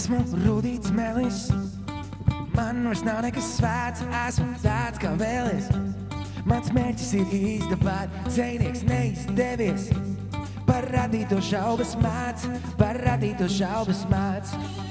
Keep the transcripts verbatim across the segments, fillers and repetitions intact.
Esmu rudīts melis, man vairs nav nekas svēts, esmu tāds kā vēlies. Mans mērķis ir izdabāt, dzejnieks neizdevies. Par radīto šaubas māc, par radīto šaubas māc.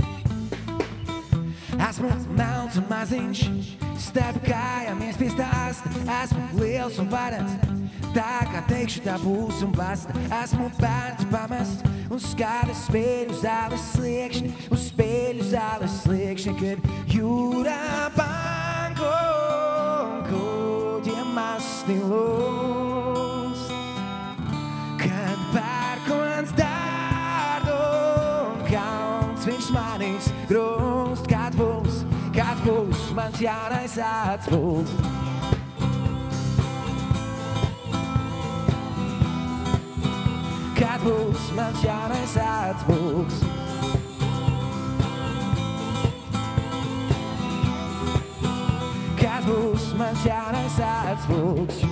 Esmu melns un maziņš, starp kājām iespiesta asta. Esmu liels un varens, tā kā teikšu tā būs un basta. Esmu bērns pamests un skādas spēļu zāles sliekšņi, uz spēļu zāles sliekšņi, kad jūrā banko un kuģiem masti lūst. Kad pērkons dārdu un kauns viņš manīs grūst. Kāds būs, kāds būs mans jaunais atspulgs. Kāds būs mans jaunais atspulgs. Kāds būs mans jaunais atspulgs.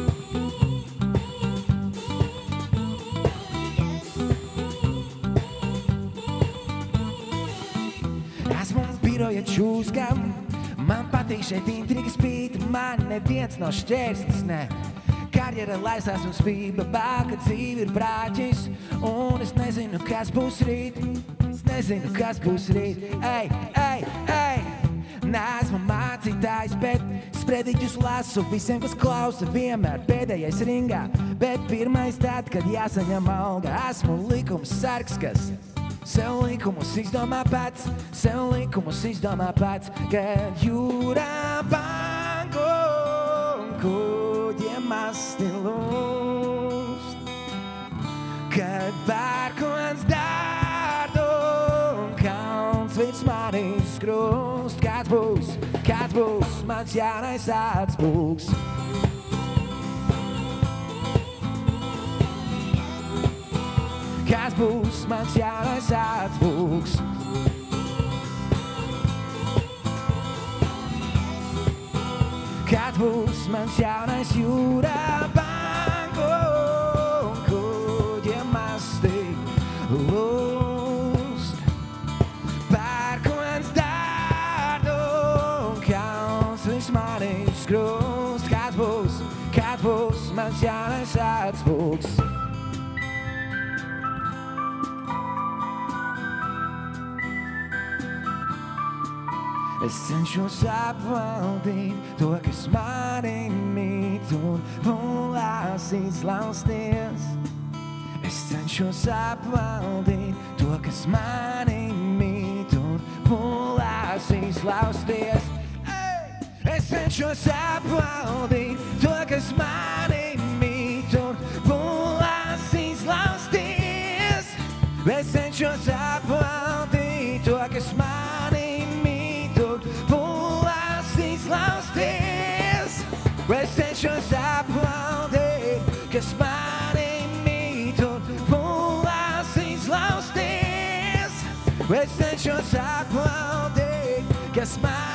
Esmu biroja čūska, man patīk šeit intrigas pīt, man neviens nav šķērslis, ne. Karjera laisās un spība, bāka dzīve ir brāķis, un es nezinu, kas būs rīt, es nezinu, kas būs rīt. Ei, ei, ei, neesmu mācītājs, bet sprediķus lasu visiem, kas klausa, vienmēr pēdējais ringā, bet pirmais tad, kad jāsaņem alga. Esmu likums sargs, kas sev likumus izdomā pats, sev likumus izdomā pats, kad jūrā banko un kuģiem masti lūst. Kad pērkons dārdu un kauns virs manis krust. Kāds būs, kāds būs mans jaunais atspulgs. Kāds būs mans jaunais atspulgs. Kāds būs mans jaunais jūrā banko un kuģiem masti lūst. Pērkons dārdu un kauns virs manis krust. Kāds būs, kāds būs mans jaunais atspulgs. Es cenšos apvaldīt to, kas mani mīt un pulās izlausties. Es cenšos apvaldīt to, kas mani mīt un pulās izlausties. Es cenšos apvaldīt to, kas mani mīt un pulās izlausties. Es cenšos apvaldīt to, kas mani izlausties. Es cenšos apvaldīt, kas mani mīt un pulās izlausties. Es cenšos apvaldīt, kas mani